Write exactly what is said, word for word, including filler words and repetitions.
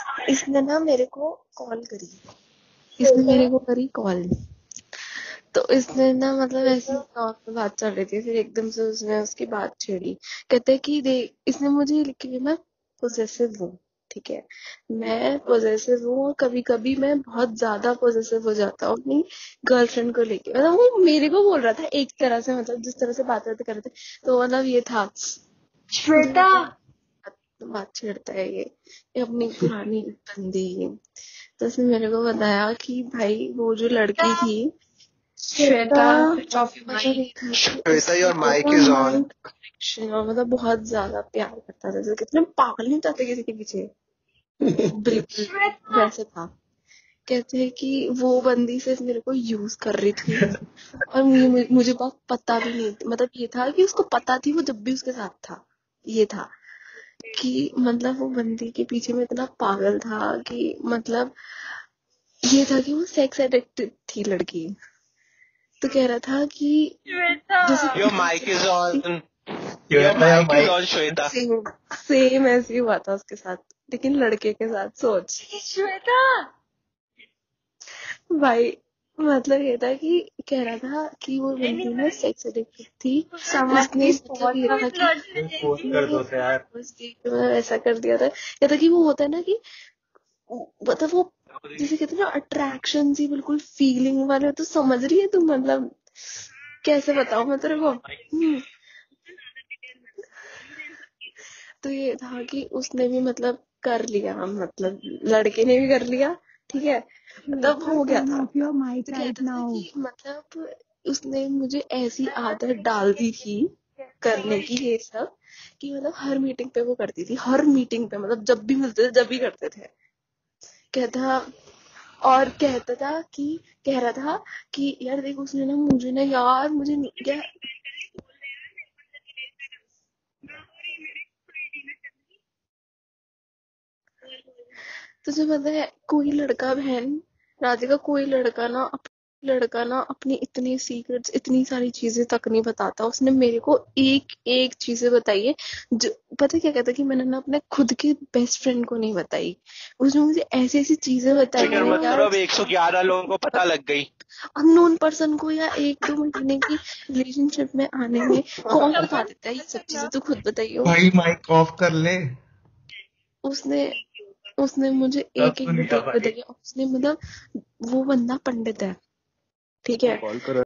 इसने ना मेरे को कॉल करी इसने मेरे को करी कॉल तो इसने ना मतलब ऐसी नॉर्मल बात चल रही थी, फिर एकदम से उसने उसकी बात छेड़ी। कहते कि देख, इसने मुझे लिखी कि मैं पोजेसिव हूँ, ठीक है, मैं पोजेसिव हूँ और कभी कभी मैं बहुत ज्यादा पोजेसिव हो जाता हूँ अपनी गर्लफ्रेंड को लेके। मतलब वो मेरे को बोल रहा था एक तरह से, मतलब जिस तरह से बात करते कर रहे थे, तो मतलब ये था श्वेता बात छेड़ता है ये, ये अपनी पुरानी बंदी। तो उसने मेरे को बताया कि भाई वो जो लड़की थी Shweta, Shweta, your mic is on. मतलब बहुत ज्यादा प्यार करता था, जैसे कितने पागल नहीं चाहते किसी के पीछे, बिल्कुल वैसे था। कहते हैं कि वो बंदी सिर्फ मेरे को यूज कर रही थी और मुझे मुझे बात पता भी नहीं थी। मतलब ये था कि उसको पता थी वो जब भी उसके साथ था, ये था कि मतलब वो बंदी के पीछे में इतना पागल था कि मतलब ये था कि वो सेक्स एडिक्टेड थी लड़की। तो कह रहा था कि जैसे Your mic is on. Your Shweta या mic is mic on, Shweta. Same same ऐसे ही हुआ था उसके साथ, लेकिन लड़के के साथ। सोच श्वेता भाई, मतलब ये था कि कह रहा था कि वो बंदी में सेक्स एडिक्टेड थी। उसने मतलब ये था कि पोस्ट कर दो तो यार। मतलब ऐसा कर दिया था। ये था कि वो होता है ना कि मतलब वो जिसे कहते हैं ना अट्रैक्शन सी, बिल्कुल फीलिंग वाले। तो समझ रही है तू, मतलब कैसे बताऊं मैं तेरे को। हम्म, तो ये था कि उसने भी मतलब कर लिया, मतलब लड़के ने भी कर लिया, ठीक है, तब हो गया था। तो कहता था कि मतलब उसने मुझे ऐसी आदत डाल दी थी करने की ये सब, कि मतलब हर मीटिंग पे वो करती थी, हर मीटिंग पे, मतलब जब भी मिलते थे जब भी करते थे। कहता और कहता था कि कह रहा था कि यार देख, उसने ना मुझे ना यार मुझे नहीं क्या तुझे पता है, कोई लड़का बहन राधिका, कोई लड़का ना अप, लड़का ना अपनी इतनी सीक्रेट्स, इतनी सारी चीजें तक नहीं बताता। उसने मेरे को एक एक चीजें बताई है जो, पता क्या कहता कि मैंने ना अपने खुद के बेस्ट फ्रेंड को नहीं बताई। उसने मुझे ऐसी ऐसी चीजें बताई फिकर है मत यार, करो, अब एक सौ ग्यारह लोगों को पता लग गई। अननोन पर्सन को, या एक दो महीने की रिलेशनशिप में आने में कौन बता देता है ये सब चीजें। तो खुद बताइयो। भाई माइक ऑफ कर ले। उसने उसने मुझे तब एक एक सुनिए डिटेल भाई। बताई है। उसने मतलब वो बंदा पंडित है, ठीक है,